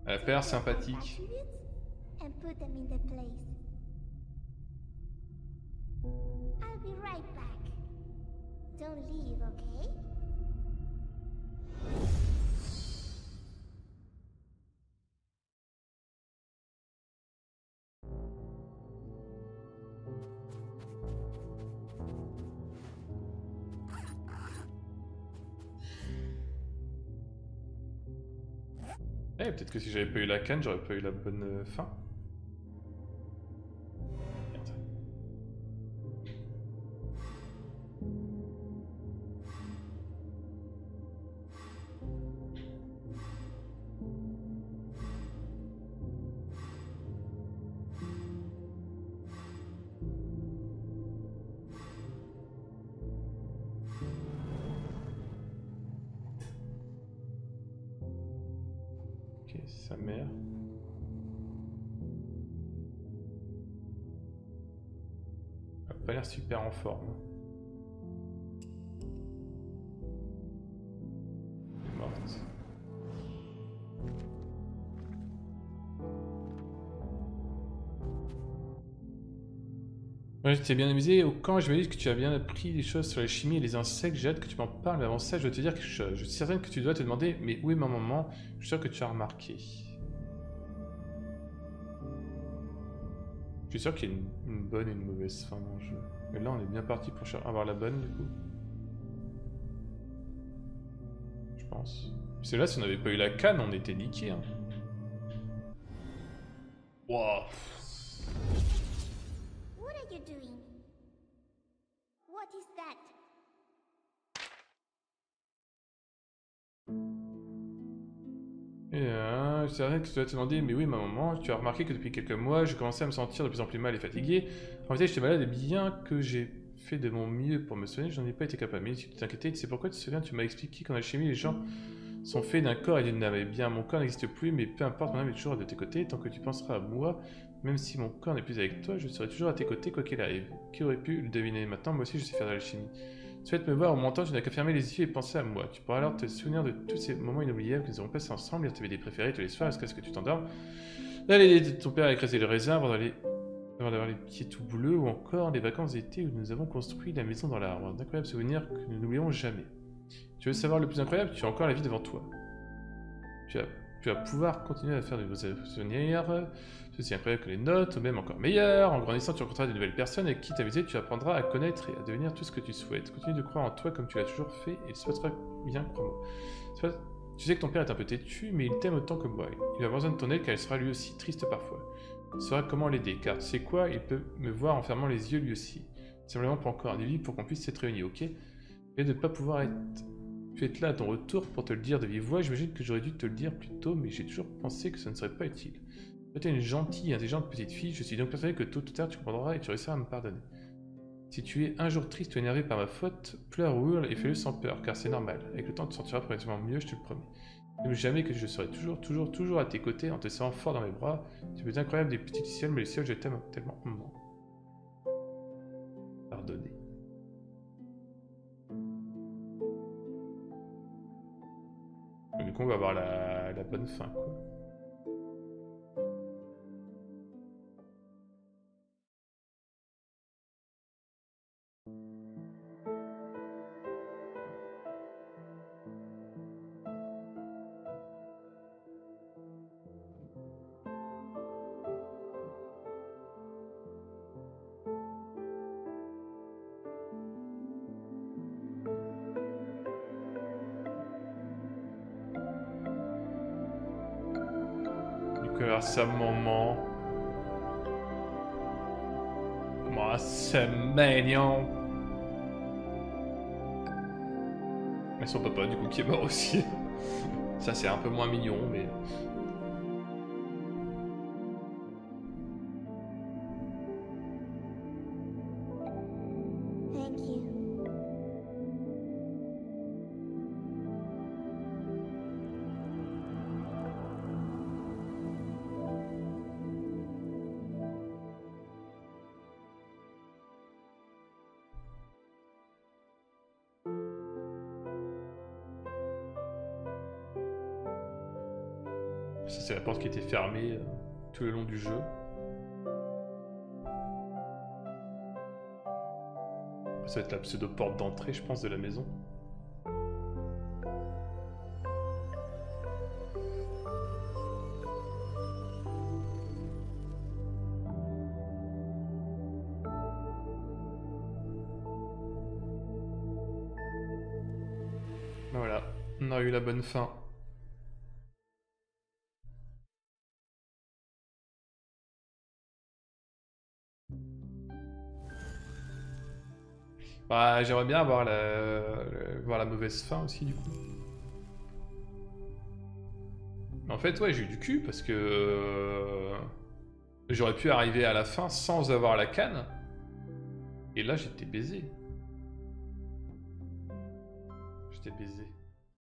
Elle a pas l'air sympathique. And put them in their place. I'll be right back. Don't leave, okay? Eh, peut-être que si j'avais pas eu la canne, j'aurais pas eu la bonne fin. Merde. Ok, sa mère. Elle a pas l'air super en forme. Elle est morte. Ouais, je t'ai bien amusé. Au camp, je me dis que tu as bien appris des choses sur la chimie et les insectes. J'ai hâte que tu m'en parles. Mais avant ça, je dois te dire quelque chose. Je suis certaine que tu dois te demander, mais où est ma maman? Je suis sûr que tu as remarqué. Je suis sûr qu'il y a une bonne et une mauvaise fin dans le jeu. Mais là, on est bien parti pour avoir la bonne, du coup. Je pense. Parce que là, si on n'avait pas eu la canne, on était niqué. Hein. Wow. What are you doing? What is that? Et c'est vrai que tu dois te demander, mais oui, ma maman, tu as remarqué que depuis quelques mois, j'ai commencé à me sentir de plus en plus mal et fatigué. En fait, j'étais malade et bien que j'ai fait de mon mieux pour me soigner, je n'en ai pas été capable. Mais si tu t'inquiétais, tu sais pourquoi tu te souviens, tu m'as expliqué qu'en alchimie, les gens sont faits d'un corps et d'une âme. Eh bien, mon corps n'existe plus, mais peu importe, mon âme est toujours de tes côtés. Tant que tu penseras à moi, même si mon corps n'est plus avec toi, je serai toujours à tes côtés, quoi qu'il arrive. Qui aurait pu le deviner? Maintenant, moi aussi, je sais faire de l'alchimie. Tu souhaites me voir au montant, tu n'as qu'à fermer les yeux et penser à moi. Tu pourras alors te souvenir de tous ces moments inoubliables que nous avons passés ensemble, lire tes BD préférés tous les soirs jusqu'à ce que tu t'endormes. Là, l'idée de ton père à écraser le raisin avant d'avoir les pieds tout bleus, ou encore les vacances d'été où nous avons construit la maison dans l'arbre. D'incroyables souvenirs que nous n'oublierons jamais. Tu veux savoir le plus incroyable? Tu as encore la vie devant toi. Tu vas, tu vas pouvoir continuer à faire de vos souvenirs, aussi incroyables que les notes, ou même encore meilleurs. En grandissant, tu rencontreras de nouvelles personnes avec qui t'amuser, tu apprendras à connaître et à devenir tout ce que tu souhaites. Continue de croire en toi comme tu l'as toujours fait, et il se passera bien, crois-moi. Tu sais que ton père est un peu têtu, mais il t'aime autant que moi. Il va avoir besoin de ton aide car il sera lui aussi triste parfois. Tu sauras comment l'aider, car tu sais quoi, il peut me voir en fermant les yeux lui aussi. Simplement pour encore un délit pour qu'on puisse s'être réunis, ok? Et de ne pas pouvoir être tu es là à ton retour pour te le dire de vive voix. J'imagine que j'aurais dû te le dire plus tôt, mais j'ai toujours pensé que ça ne serait pas utile. Tu es une gentille et intelligente petite fille, je suis donc persuadé que tôt ou tard tu comprendras et tu réussiras à me pardonner. Si tu es un jour triste ou énervé par ma faute, pleure ou hurle et fais-le sans peur, car c'est normal. Avec le temps, tu te sentiras progressivement mieux, je te le promets. N'oublie jamais que je serai toujours, toujours, toujours à tes côtés en te serrant fort dans mes bras. Tu peux être incroyable des petits ciels, mais le ciel, je t'aime tellement. Pardonner. Du coup, on va avoir la bonne fin, quoi. Du coup, alors, ça moment. Moi, c'est mignon. Mais son papa, du coup, qui est mort aussi. Ça, c'est un peu moins mignon, mais. Thank you. Ça, c'est la porte qui était fermée tout le long du jeu. Ça va être la pseudo-porte d'entrée, je pense, de la maison. Voilà, on a eu la bonne fin. Bah, j'aimerais bien avoir voir la mauvaise fin aussi, du coup. Mais en fait, ouais, j'ai eu du cul parce que j'aurais pu arriver à la fin sans avoir la canne. Et là, j'étais baisé. J'étais baisé.